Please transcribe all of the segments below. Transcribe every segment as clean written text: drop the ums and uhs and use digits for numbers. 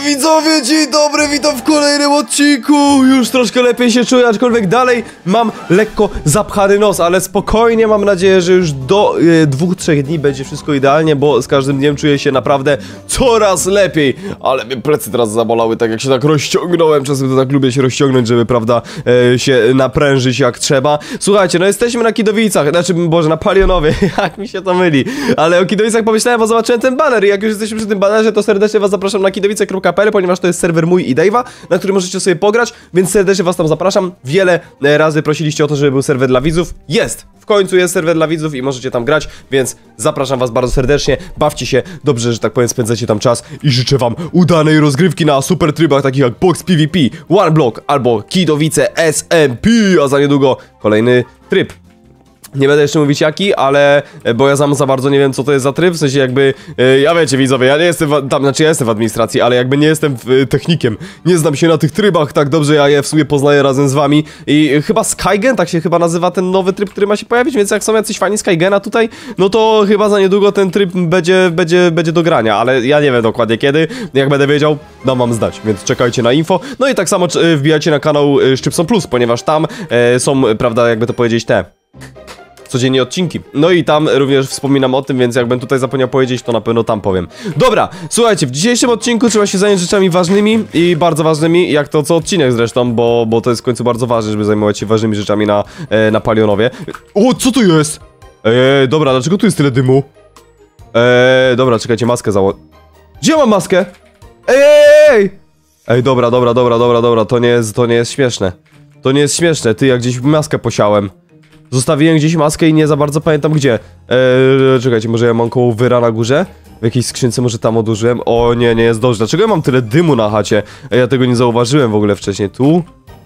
widzowie, dzień dobry, witam w kolejnym odcinku. Już troszkę lepiej się czuję, aczkolwiek dalej mam lekko zapchany nos, ale spokojnie, mam nadzieję, że już do 2-3 dni będzie wszystko idealnie, bo z każdym dniem czuję się naprawdę coraz lepiej. Ale mnie plecy teraz zabolały, tak jak się tak rozciągnąłem, czasem to tak lubię się rozciągnąć, żeby, prawda, się naprężyć jak trzeba. Słuchajcie, no jesteśmy na Kidowicach, znaczy, Boże, na Palionowie, jak mi się to myli. Ale o Kidowicach pomyślałem, bo zobaczyłem ten baner i jak już jesteśmy przy tym banerze, to serdecznie was zapraszam na kidowice.pl, ponieważ to jest serwer mój i Dave'a, na którym możecie sobie pograć, więc serdecznie was tam zapraszam. Wiele razy prosiliście o to, żeby był serwer dla widzów. Jest! W końcu jest serwer dla widzów i możecie tam grać, więc zapraszam was bardzo serdecznie. Bawcie się, dobrze, że tak powiem, spędzacie tam czas i życzę wam udanej rozgrywki na super trybach takich jak Box PvP, One Block albo Kidowice SMP, a za niedługo kolejny tryb. Nie będę jeszcze mówić jaki, ale, bo ja sam za bardzo nie wiem, co to jest za tryb, w sensie jakby, ja wiecie widzowie, ja nie jestem tam, znaczy ja jestem w administracji, ale jakby nie jestem technikiem, nie znam się na tych trybach tak dobrze, ja je w sumie poznaję razem z wami i chyba Skygen, tak się chyba nazywa ten nowy tryb, który ma się pojawić, więc jak są jacyś fani Skygena tutaj, no to chyba za niedługo ten tryb będzie do grania, ale ja nie wiem dokładnie kiedy, jak będę wiedział, dam wam znać, więc czekajcie na info, no i tak samo wbijajcie na kanał Szczypson Plus, ponieważ tam są, prawda, jakby to powiedzieć, te codziennie odcinki. No i tam również wspominam o tym, więc jakbym tutaj zapomniał powiedzieć, to na pewno tam powiem. Dobra, słuchajcie, w dzisiejszym odcinku trzeba się zająć rzeczami ważnymi i bardzo ważnymi, jak to co odcinek zresztą, bo to jest w końcu bardzo ważne, żeby zajmować się ważnymi rzeczami na Palionowie. O, co tu jest? Dobra, dlaczego tu jest tyle dymu? Dobra, czekajcie, maskę Gdzie ja mam maskę? Ej, dobra, to nie jest śmieszne. To nie jest śmieszne, ty, jak gdzieś maskę posiałem. Zostawiłem gdzieś maskę i nie za bardzo pamiętam gdzie. Czekajcie, może ja mam koło wyra na górze? W jakiejś skrzynce może tam odłożyłem? O nie, nie jest dobrze. Dlaczego ja mam tyle dymu na chacie? Ja tego nie zauważyłem w ogóle wcześniej. Tu?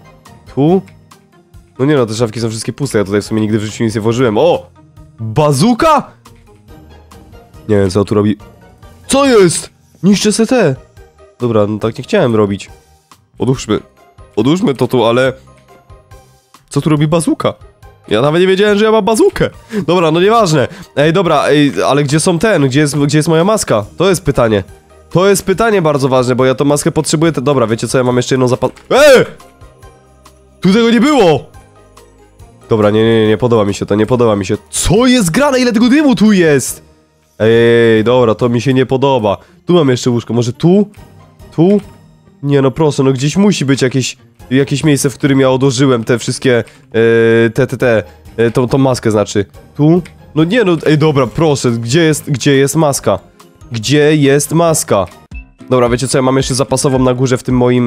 No nie no, te szafki są wszystkie puste. Ja tutaj w sumie nigdy w życiu nic nie włożyłem. O! Bazuka? Nie wiem, co tu robi. Co jest? Niszczę te. Dobra, no tak nie chciałem robić. Odłóżmy to tu, ale... Co tu robi bazuka? Ja nawet nie wiedziałem, że ja mam bazukę. Dobra, no nieważne. Ej, dobra, ale gdzie są gdzie jest moja maska? To jest pytanie. To jest pytanie bardzo ważne, bo ja tą maskę potrzebuję. Dobra, wiecie co, ja mam jeszcze jedną Tu tego nie było! Dobra, nie podoba mi się to, nie podoba mi się. Co jest grane? Ile tego dymu tu jest? Ej, dobra, to mi się nie podoba. Tu mam jeszcze łóżko, może tu? Tu? Nie no proszę, no gdzieś musi być jakieś miejsce, w którym ja odłożyłem te wszystkie, tą maskę znaczy. Tu? No nie no, ej dobra, proszę, gdzie jest maska? Gdzie jest maska? Dobra, wiecie co, ja mam jeszcze zapasową na górze w tym moim,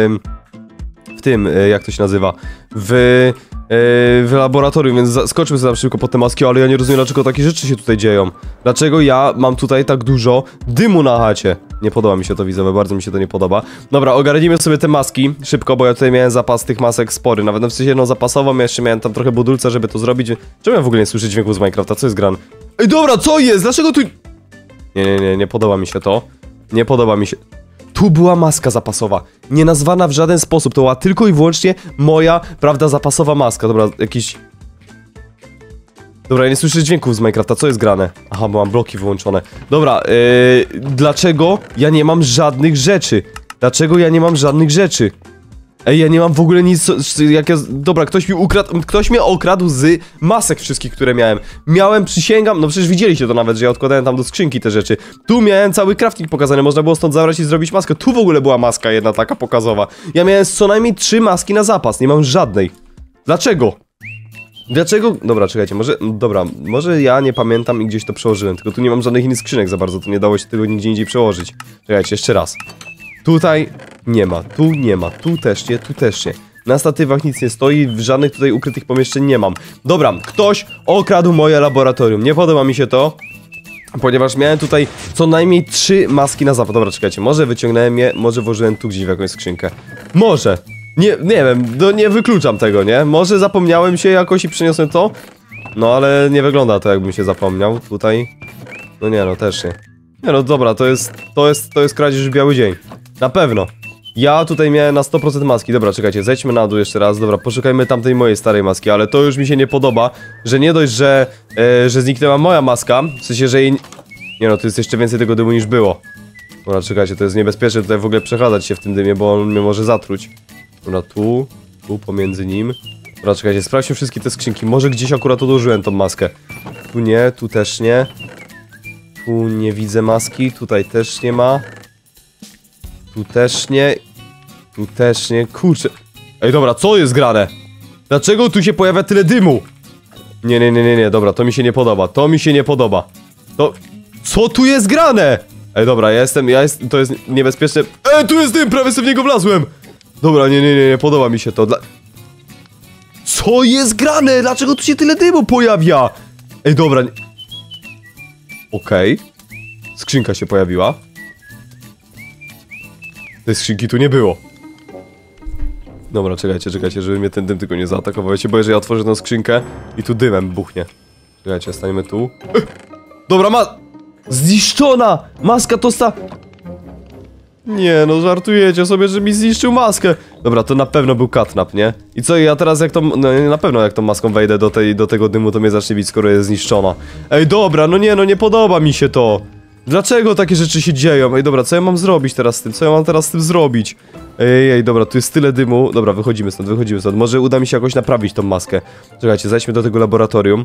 jak to się nazywa? W laboratorium, więc skoczmy sobie tam szybko po te maski, ale ja nie rozumiem, dlaczego takie rzeczy się tutaj dzieją. Dlaczego ja mam tutaj tak dużo dymu na chacie? Nie podoba mi się to, widzowie, bardzo mi się to nie podoba. Dobra, ogarnijmy sobie te maski szybko, bo ja tutaj miałem zapas tych masek spory. Nawet w sensie jedną zapasową, ja jeszcze miałem tam trochę budulca, żeby to zrobić. Czemu ja w ogóle nie słyszę dźwięku z Minecrafta? Co jest gran? Ej, dobra, co jest? Dlaczego tu... Nie podoba mi się to. Nie podoba mi się... Tu była maska zapasowa, nie nazwana w żaden sposób, to była tylko i wyłącznie moja, prawda, zapasowa maska. Dobra, jakiś... Dobra, ja nie słyszę dźwięków z Minecrafta, co jest grane? Aha, bo mam bloki wyłączone. Dobra, dlaczego ja nie mam żadnych rzeczy? Ej, ja nie mam w ogóle nic, dobra, ktoś mnie okradł z masek wszystkich, które miałem. Przysięgam, no przecież widzieliście to nawet, że ja odkładałem tam do skrzynki te rzeczy. Tu miałem cały crafting pokazany, można było stąd zabrać i zrobić maskę. Tu w ogóle była maska jedna taka pokazowa. Ja miałem co najmniej 3 maski na zapas, nie mam żadnej. Dlaczego? Dobra, czekajcie, może ja nie pamiętam i gdzieś to przełożyłem, tylko tu nie mam żadnych innych skrzynek za bardzo, tu nie dało się tego nigdzie indziej przełożyć. Czekajcie, jeszcze raz. Tutaj nie ma, tu też nie. Na statywach nic nie stoi, w żadnych tutaj ukrytych pomieszczeń nie mam. Dobra, ktoś okradł moje laboratorium, nie podoba mi się to, ponieważ miałem tutaj co najmniej 3 maski na zapas. Dobra, czekajcie, może wyciągnąłem je, może włożyłem tu gdzieś w jakąś skrzynkę. Może. Nie wiem, no nie wykluczam tego, nie? Może zapomniałem się jakoś i przyniosłem to? No ale nie wygląda to, jakbym się zapomniał tutaj. No nie, no też nie. Nie no dobra, to jest kradzież w biały dzień. Na pewno. Ja tutaj miałem na 100% maski. Dobra, czekajcie, zejdźmy na dół jeszcze raz. Dobra, poszukajmy tamtej mojej starej maski, ale to już mi się nie podoba, że nie dość, że zniknęła moja maska, w sensie, że jej... Nie no, tu jest jeszcze więcej tego dymu niż było. Dobra, czekajcie, to jest niebezpieczne tutaj w ogóle przechadzać się w tym dymie, bo on mnie może zatruć. Dobra, tu pomiędzy nim. Dobra, czekajcie, sprawdźmy wszystkie te skrzynki. Może gdzieś akurat odłożyłem tą maskę. Tu nie, tu też nie. Tu nie widzę maski, tutaj też nie ma. Tu też nie. Tu też nie, kurczę. Ej, dobra, co jest grane? Dlaczego tu się pojawia tyle dymu? Nie, dobra, to mi się nie podoba, to mi się nie podoba. To... Co tu jest grane? Ej, dobra, to jest niebezpieczne. Ej, tu jest dym, prawie sobie w niego wlazłem. Dobra, nie podoba mi się to. Co jest grane? Dlaczego tu się tyle dymu pojawia? Ej, dobra. Okej. Skrzynka się pojawiła. Tej skrzynki tu nie było. Dobra, czekajcie, żeby mnie ten dym tylko nie zaatakował. Ja się boję, że ja otworzę tę skrzynkę i tu dymem buchnie. Czekajcie, staniemy tu. Dobra, zniszczona! Maska tosta... Nie, no żartujecie sobie, że mi zniszczył maskę. Dobra, to na pewno był catnap, nie? I co, ja teraz jak tą... No na pewno jak tą maską wejdę do tego dymu, to mnie zacznie bić, skoro jest zniszczona. Ej, dobra, no nie podoba mi się to. Dlaczego takie rzeczy się dzieją? Ej, dobra, co ja mam zrobić teraz z tym? Co ja mam teraz z tym zrobić? Ej, dobra, tu jest tyle dymu. Dobra, wychodzimy stąd. Może uda mi się jakoś naprawić tą maskę. Czekajcie, zejdźmy do tego laboratorium.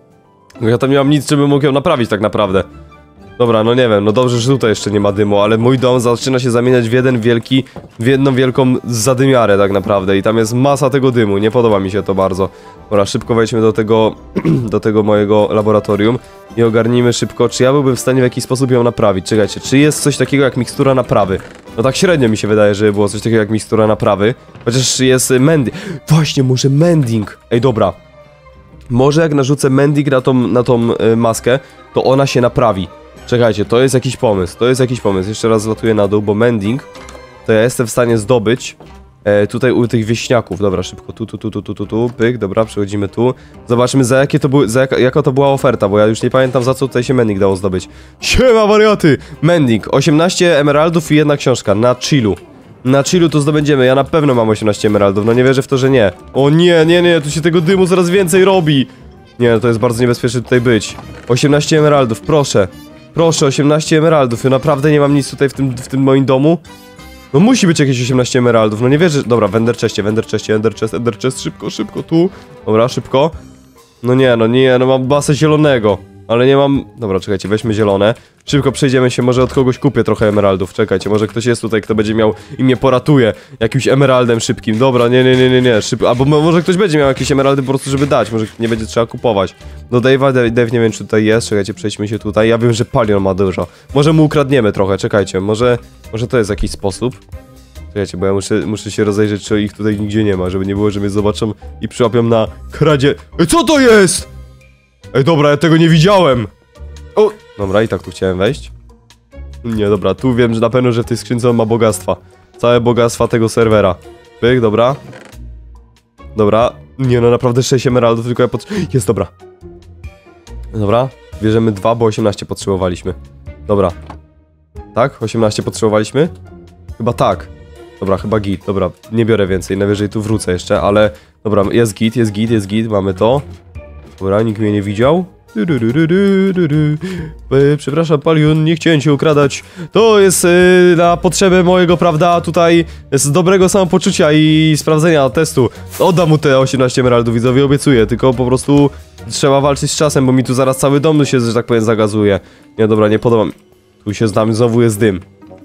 Ja tam nie mam nic, żebym mógł ją naprawić tak naprawdę. Dobra, no nie wiem, no dobrze, że tutaj jeszcze nie ma dymu, ale mój dom zaczyna się zamieniać w jedną wielką zadymiarę tak naprawdę i tam jest masa tego dymu, nie podoba mi się to bardzo. Dobra, szybko wejdźmy do tego mojego laboratorium i ogarnijmy szybko, czy ja byłbym w stanie w jakiś sposób ją naprawić. Czekajcie, czy jest coś takiego jak mikstura naprawy? No tak średnio mi się wydaje, że było coś takiego jak mikstura naprawy, chociaż jest mending. Właśnie, może mending. Ej, dobra. Może jak narzucę mending na tą maskę, to ona się naprawi. Czekajcie, to jest jakiś pomysł, Jeszcze raz zlatuję na dół, bo mending to ja jestem w stanie zdobyć tutaj u tych wieśniaków. Dobra, szybko, tu, pyk, dobra, przechodzimy tu. Zobaczmy jaka to była oferta, bo ja już nie pamiętam, za co tutaj się mending dało zdobyć. Siema wariaty! Mending, 18 emeraldów i jedna książka, na chillu. Na chillu to zdobędziemy, ja na pewno mam 18 emeraldów, no nie wierzę w to, że nie. O nie, tu się tego dymu coraz więcej robi. Nie, no to jest bardzo niebezpieczne tutaj być. 18 emeraldów, proszę. Proszę, 18 emeraldów, ja naprawdę nie mam nic tutaj w tym moim domu. No musi być jakieś 18 emeraldów, no nie wierzę. Dobra, w ender chest, szybko, tu. Dobra, szybko. No nie, mam masę zielonego. Ale nie mam... Dobra, czekajcie, weźmy zielone. Szybko przejdziemy się, może od kogoś kupię trochę emeraldów. Czekajcie, może ktoś jest tutaj, kto będzie miał i mnie poratuje jakimś emeraldem szybkim. Dobra, nie, szybko. Albo może ktoś będzie miał jakieś emeraldy po prostu, żeby dać. Może nie będzie trzeba kupować. No Dave nie wiem, czy tutaj jest. Czekajcie, przejdźmy się tutaj. Ja wiem, że Palion ma dużo. Może mu ukradniemy trochę, czekajcie. Może to jest jakiś sposób. Czekajcie, bo ja muszę się rozejrzeć, czy ich tutaj nigdzie nie ma, żeby nie było, że mnie zobaczą i przyłapią na kradzie. Ej, co to jest? Ej, dobra, ja tego nie widziałem. O! Dobra, i tak tu chciałem wejść. Nie, dobra, tu wiem, że na pewno, że w tej skrzynce on ma bogactwa. Całe bogactwa tego serwera. Pyk, dobra. Dobra. Nie, no naprawdę 6 emeraldów, tylko ja jest, dobra. Dobra, bierzemy 2, bo 18 potrzebowaliśmy. Dobra. Tak? 18 potrzebowaliśmy? Chyba tak. Dobra, chyba git, dobra, nie biorę więcej, najwyżej tu wrócę jeszcze, ale... Dobra, jest git, mamy to. Dobra, nikt mnie nie widział. Przepraszam, Palion, nie chciałem cię ukradać. To jest na potrzeby mojego, prawda, tutaj z dobrego samopoczucia i sprawdzenia testu. Oddam mu te 18 emeraldów, widzowie, obiecuję, tylko po prostu trzeba walczyć z czasem, bo mi tu zaraz cały dom się, że tak powiem, zagazuje. Nie, dobra, nie podoba mi. Tu się znam, znowu jest dym.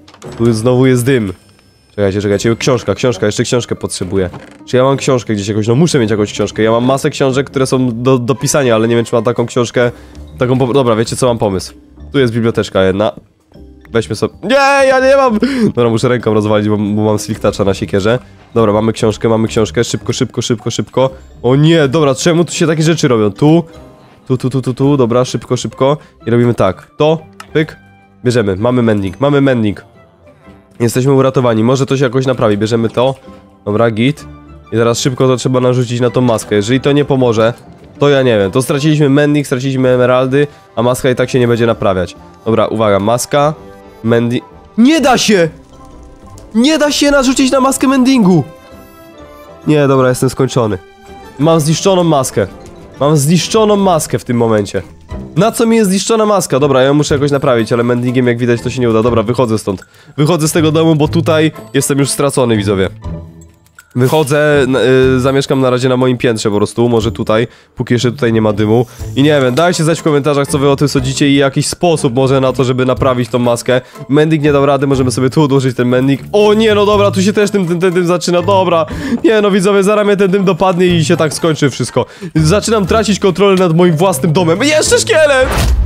Czekajcie, książka, jeszcze książkę potrzebuję. Czy ja mam książkę gdzieś jakoś? No muszę mieć jakąś książkę. Ja mam masę książek, które są do pisania, ale nie wiem, czy mam taką książkę. Dobra, wiecie co, mam pomysł. Tu jest biblioteczka jedna. Weźmy sobie... Nie, ja nie mam! Dobra, muszę ręką rozwalić, bo mam sliktacza na siekierze. Dobra, mamy książkę, szybko. O nie, dobra, czemu tu się takie rzeczy robią? Tu, dobra, szybko. I robimy tak. To, pyk, bierzemy, mamy mending. Jesteśmy uratowani, może to się jakoś naprawi, bierzemy to. Dobra, git. I teraz szybko to trzeba narzucić na tą maskę. Jeżeli to nie pomoże, to ja nie wiem. To straciliśmy mending, straciliśmy emeraldy, a maska i tak się nie będzie naprawiać. Dobra, uwaga, maska, mending... Nie da się! Nie da się narzucić na maskę mendingu! Nie, dobra, jestem skończony. Mam zniszczoną maskę w tym momencie. Na co mi jest zniszczona maska? Dobra, ja ją muszę jakoś naprawić, ale mendingiem jak widać to się nie uda. Dobra, wychodzę stąd. Wychodzę z tego domu, bo tutaj jestem już stracony, widzowie. Wychodzę, zamieszkam na razie na moim piętrze po prostu, może tutaj, póki jeszcze tutaj nie ma dymu. I nie wiem, dajcie znać w komentarzach, co wy o tym sądzicie i jakiś sposób może na to, żeby naprawić tą maskę. Mending nie dał rady, możemy sobie tu odłożyć ten mending. O nie, no dobra, tu się też tym zaczyna, dobra. Nie no widzowie, zaraz mnie ten dym dopadnie i się tak skończy wszystko. Zaczynam tracić kontrolę nad moim własnym domem. Jeszcze szkielet!